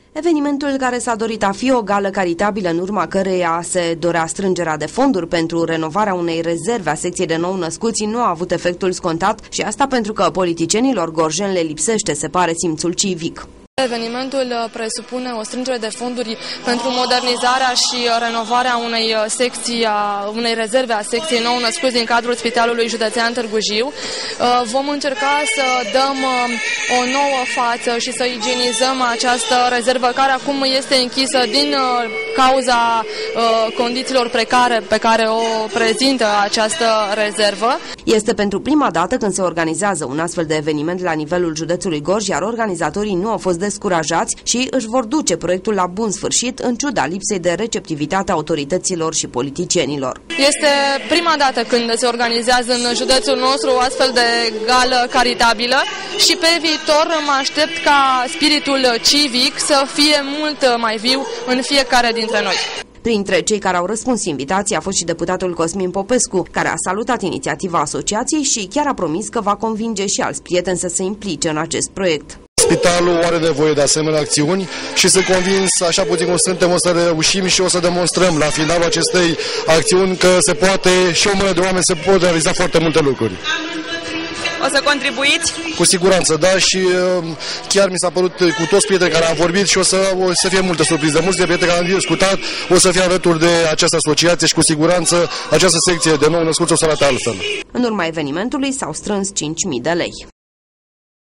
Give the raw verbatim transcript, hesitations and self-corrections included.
Evenimentul care s-a dorit a fi o gală caritabilă, în urma căreia se dorea strângerea de fonduri pentru renovarea unei rezerve a secției de nou-născuți, nu a avut efectul scontat, și asta pentru că politicienilor gorjeni le lipsește, se pare, simțul civic. Evenimentul presupune o strângere de fonduri pentru modernizarea și renovarea unei secții, a, unei rezerve a secției nou-născuți din cadrul Spitalului Județean Târgu Jiu. Vom încerca să dăm o nouă față și să igienizăm această rezervă, care acum este închisă din cauza condițiilor precare pe care o prezintă această rezervă. Este pentru prima dată când se organizează un astfel de eveniment la nivelul județului Gorj, iar organizatorii nu au fost descurajați și își vor duce proiectul la bun sfârșit, în ciuda lipsei de receptivitate a autorităților și politicienilor. Este prima dată când se organizează în județul nostru o astfel de gală caritabilă și pe viitor mă aștept ca spiritul civic să fie mult mai viu în fiecare dintre noi. Printre cei care au răspuns invitației a fost și deputatul Cosmin Popescu, care a salutat inițiativa asociației și chiar a promis că va convinge și alți prieteni să se implice în acest proiect. Spitalul are nevoie de asemenea acțiuni și sunt convins, așa puțin cum suntem, o să reușim și o să demonstrăm la finalul acestei acțiuni că se poate, și o mână de oameni se pot realiza foarte multe lucruri. O să contribuiți? Cu siguranță, da, și chiar mi s-a părut cu toți prietenii care am vorbit și o să, o să fie multe surprize. Mulți de prieteni care am discutat o să fie alături de această asociație și cu siguranță această secție de nou născuți o să arate altfel. În urma evenimentului s-au strâns cinci mii de lei.